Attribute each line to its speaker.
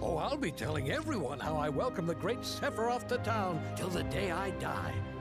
Speaker 1: Oh, I'll be telling everyone how I welcome the great Sephiroth to town till the day I die.